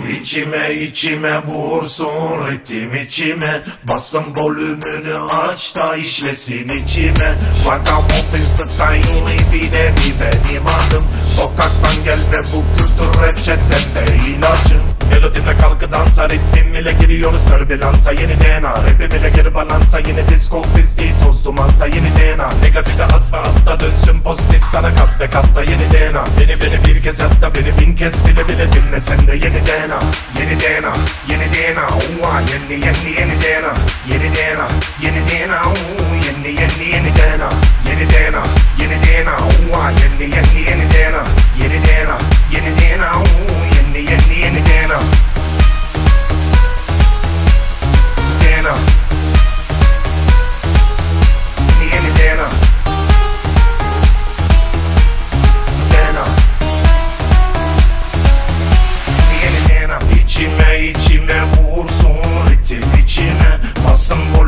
İçime içime vursun ritim içime. Basın volümünü aç da işlesin içime. Vagabond style bir nevi benim adım. Sokaktan gel ve bu kültür reçetende ilacım. Melodimle kalkı dansa, ritmim ile giriyoruz türbülansa. Yeni DNA, rapim ile geri balansa. Yeni disco pisliği toz dumansa. Yeni DNA, negatife atma atta dönsün pozitif sana kat ve katta yeni DNA. Beni bir kez hatta beni bin kez bile bile dinle sen de yeni DNA. Yeni DNA, yeni DNA, yeni DNA. Yeni DNA, yeni DNA, yeni DNA. Yeni DNA, yeni DNA, yeni DNA. Yeni DNA, yeni DNA, yeni DNA. DNA, yeni DNA. DNA, yeni DNA. İçime içime vursun ritim içime. Basın